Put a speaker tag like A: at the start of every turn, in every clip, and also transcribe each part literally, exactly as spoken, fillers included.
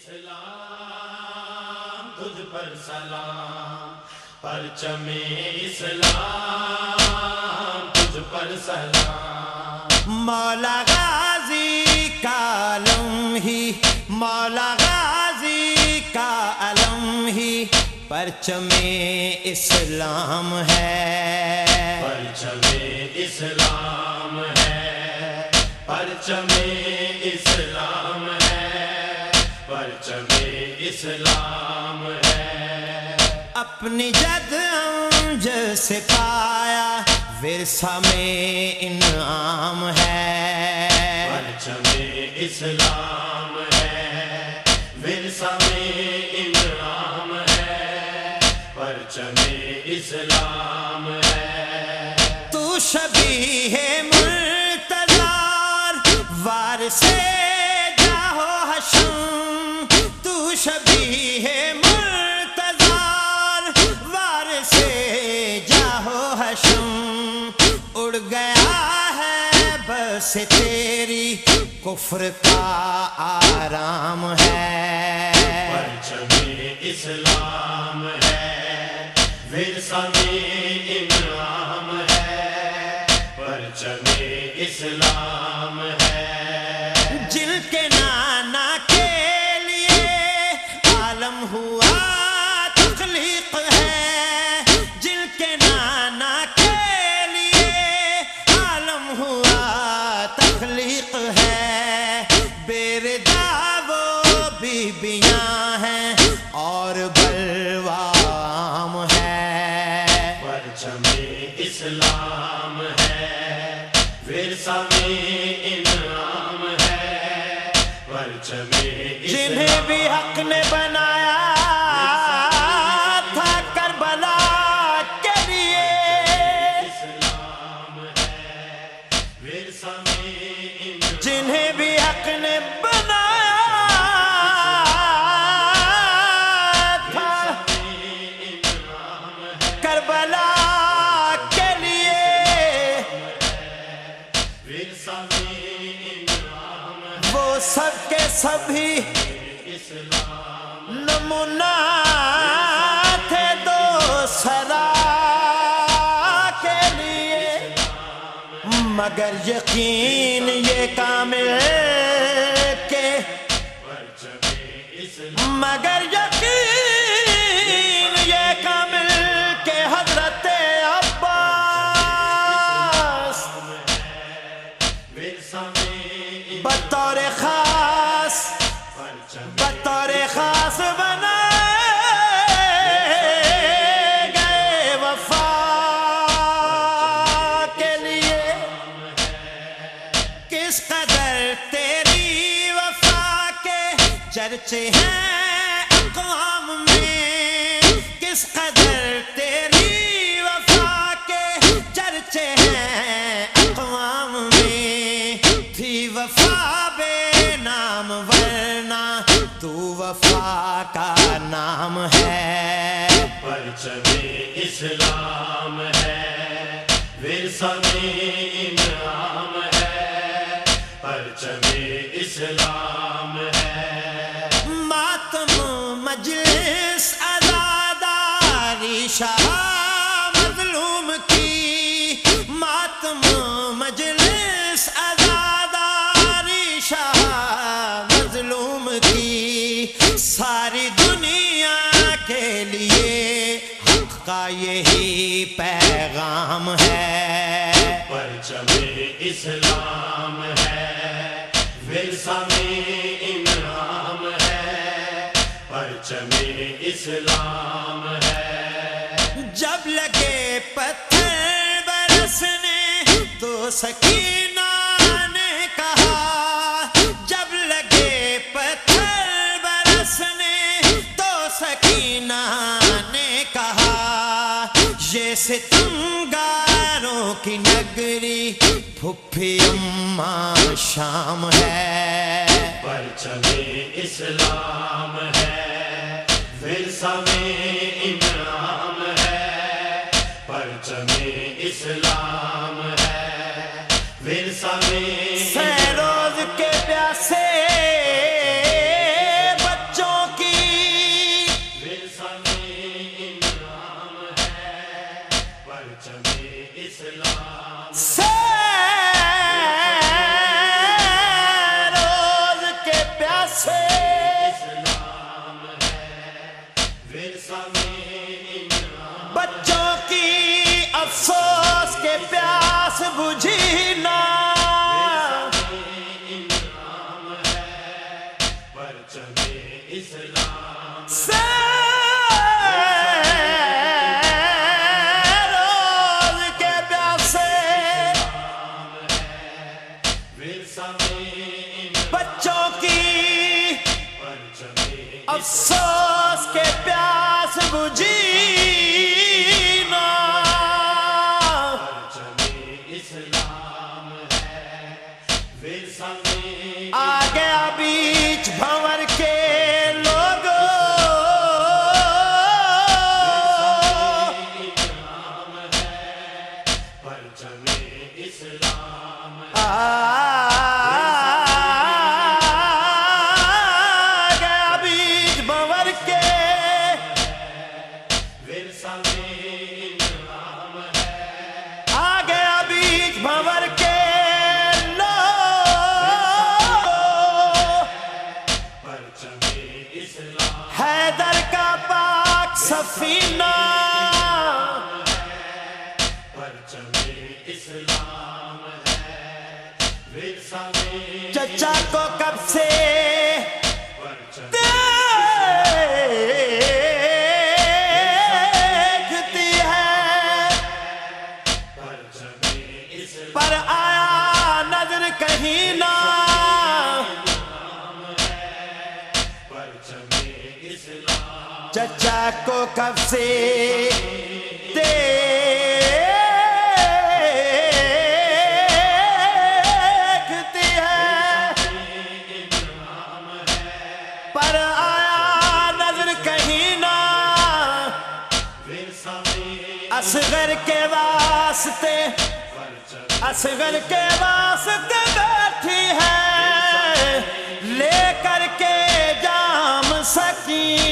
A: اسلام تجھ پر سلام، پرچم اسلام تجھ پر سلام.
B: مولا غازی کا علم ہی، مولا غازی کا علم ہی پرچم اسلام ہے.
A: پرچم اسلام ہے، پرچم اسلام ہے، پرچم اسلام ہے.
B: اپنی جد امجد سے پایا ورثہ میں انعام ہے.
A: پرچم اسلام ہے، ورثہ میں انعام ہے، پرچم اسلام ہے.
B: تو شبیہ مرتضی وارث جاہو حشم، تو شبیہ مرتضی وارث جاہو حشم. اڑ گیا ہے بس تیری کفر کا آرام ہے.
A: پرچم اسلام ہے، ورثہ میں انعام ہے، پرچم اسلام ہے.
B: جن کے نانا کے لیے عالم ہوا تخلیق ہے، جن کے نانا کے لیے عالم ہوا تخلیق ہے. بیردا وہ بیبیاں ہیں اور بلوا عام ہے.
A: پرچم اسلام ہے، ورثہ میں انعام ہے، پرچم
B: جنہیں بھی حق نے بنایا تھا کربلا کے لیے،
A: اسلام ہے، ورثہ میں انعام.
B: جنہیں بھی حق نے بنایا تھا کربلا کے لیے، وہ سب کے سبھی نمونہ تھے دو سرا کے لیے. مگر یقین یہ کامل کہ مگر یقین یہ کامل کہ حضرت عباس بطور خاص بطور خاص بنائے گئے وفا کے لیے. کس قدر تیری وفا کے چرچے ہیں اقوام میں، کس قدر تیری وفا کے چرچے ہیں اقوام میں. تھی وفا بے نام ورنہ تو وفا کا نام ہے.
A: پرچم اسلام ہے، ورثہ میں انعام ہے، پرچم اسلام ہے.
B: ماتم مجلس عزاداری شاہ مظلوم کی، ماتم مجلس عزاداری شاہ مظلوم کی. ساری دنیا کے لیے حق کا یہی پیغام ہے.
A: پرچم اسلام ہے، ورثہ میں انعام ہے، پرچم اسلام ہے.
B: جب لگے پتھر برسنے تو سکینہ نے کہا، جب لگے پتھر برسنے تو سکینہ نے کہا، یہ ستمگاروں کی نگری پھپھی اماں شام ہے.
A: پرچم اسلام ہے، ورثہ میں انعام ہے، پرچم اسلام ہے، ورثہ میں
B: سہ روز کے پیاسے بچے پیاسے
A: اسلام ہے ورثہ میں انعام
B: بچوں کی افسوس کے پیاس بجھی نہ
A: انعام ہے پرچم اسلام
B: سے روز کے پیاسے
A: ورثہ میں
B: بچوں کی
A: پرچم
B: افسوس کے پیاس بجھی نہ
A: اسلام ہے ورثہ میں
B: آ گیا بیچ بھنور کے لوگ
A: انعام ہے پرچم اسلام
B: آ گیا بیچ بھنور کے
A: ورثہ میں انعام ہے
B: آ گیا بیچ بھنور کے
A: پرچم اسلام
B: حیدر کا پاک سفینہ
A: پرچم اسلام ہے ورثہ میں
B: چچا کو کب سے
A: پرچم
B: دیکھتی ہے
A: پرچم اسلام
B: پر آیا نظر کہیں نہ
A: پرچم اسلام
B: چچا کو کب سے دیکھتی ہے پر آیا نظر کہیں نہ
A: ورثہ میں
B: اصغر کے واسطے اصغر کے واسطے بیٹھی ہے لے کر کے جام سکینہ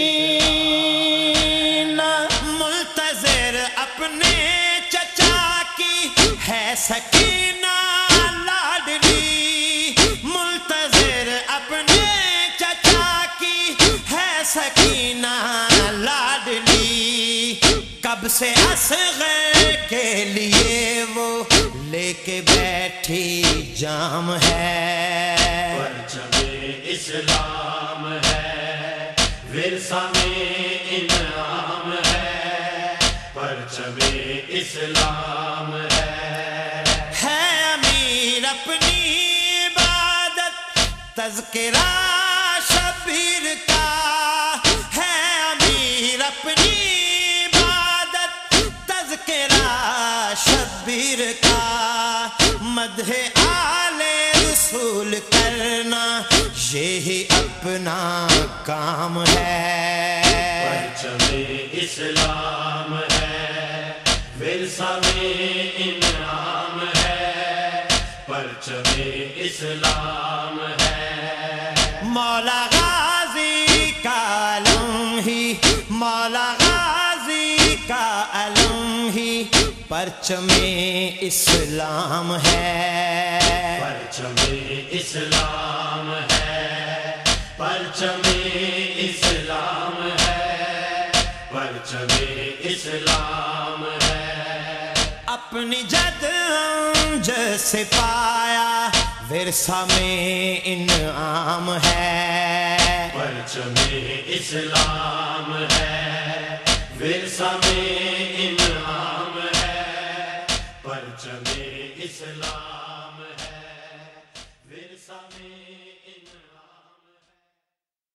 B: منتظر اپنے چچا کی ہے سکینہ لاڈلی منتظر اپنے چچا کی ہے سکینہ لاڈلی کب سے اصغر کے لیے وہ لے کے بیٹھی جام ہے
A: پرچم اسلام ہے ورثہ میں انعام ہے پرچم اسلام ہے
B: ہے امیر اپنی عبادت تذکرہ شبیر کا ہے امیر اپنی عبادت تذکرہ شبیر کا مدح آل رسول کرنا یہی اپنا کام ہے
A: پرچم اسلام ہے ورثہ میں انعام ہے پرچم اسلام ہے
B: مولا غازی کا علم ہی مولا غازی کا علم ہی پرچم اسلام ہے
A: پرچم اسلام ہے پرچم اسلام ہے پرچم اسلام ہے
B: اپنی جد جیسے پایا ورثہ میں انعام ہے
A: پرچم اسلام ہے ورثہ میں انعام ہے پرچم اسلام